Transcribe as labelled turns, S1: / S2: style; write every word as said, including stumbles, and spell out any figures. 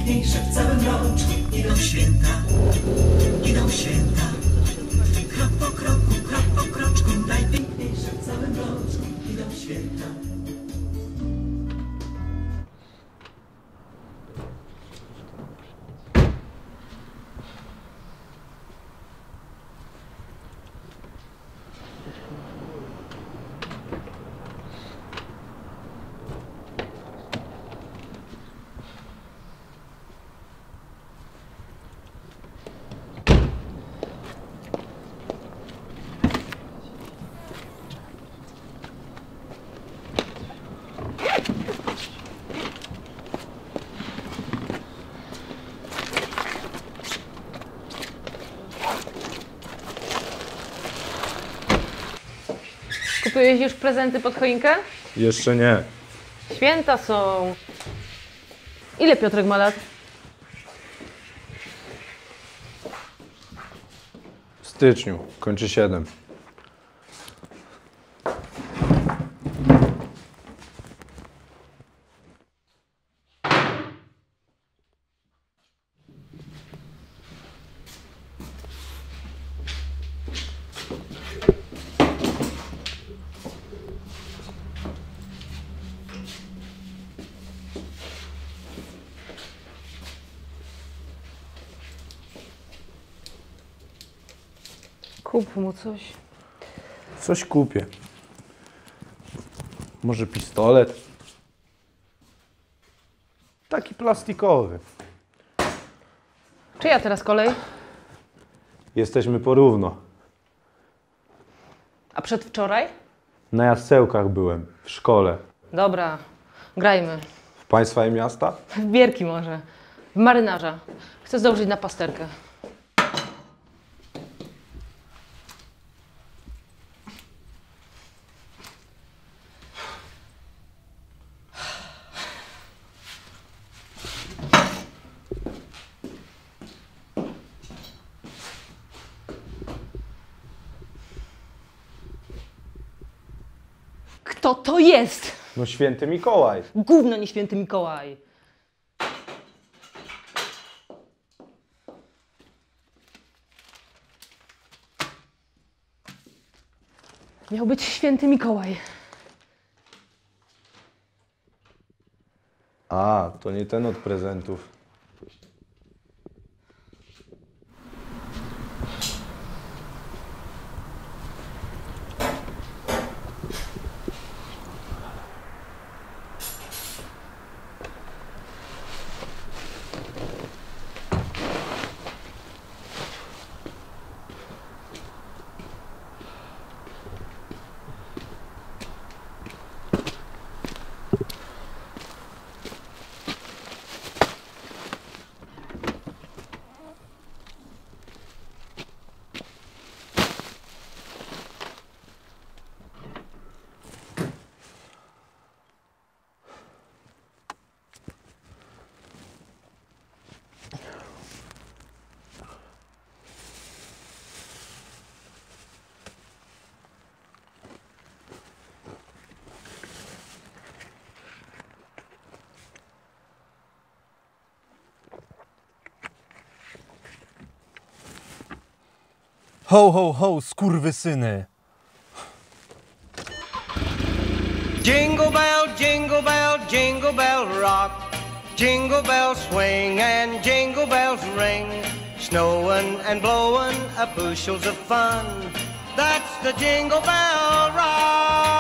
S1: najpiękniejsze w całym roczku. Idą święta, idą święta. Krok po kroku, krok po kroczku, najpiękniejsze w całym roczku. Idą święta.
S2: Kupiłeś już prezenty pod choinkę?
S3: Jeszcze nie.
S2: Święta są. Ile Piotrek ma lat?
S3: W styczniu. Kończy siedem.
S2: Kup mu coś.
S3: Coś kupię. Może pistolet? Taki plastikowy.
S2: Czyja teraz kolej?
S3: Jesteśmy porówno.
S2: A przedwczoraj?
S3: Na jasełkach byłem, w szkole.
S2: Dobra, grajmy.
S3: W państwa i miasta?
S2: W bierki może. W marynarza. Chcę zdążyć na pasterkę. Kto to jest?
S3: No święty Mikołaj.
S2: Gówno, nie święty Mikołaj. Miał być święty Mikołaj.
S3: A, to nie ten od prezentów.
S4: Ho, ho, ho, skurwysyny!
S5: Jingle bell, jingle bell, jingle bell rock. Jingle bells swing and jingle bells ring. Snowing and blowing up bushels of fun. That's the Jingle Bell Rock.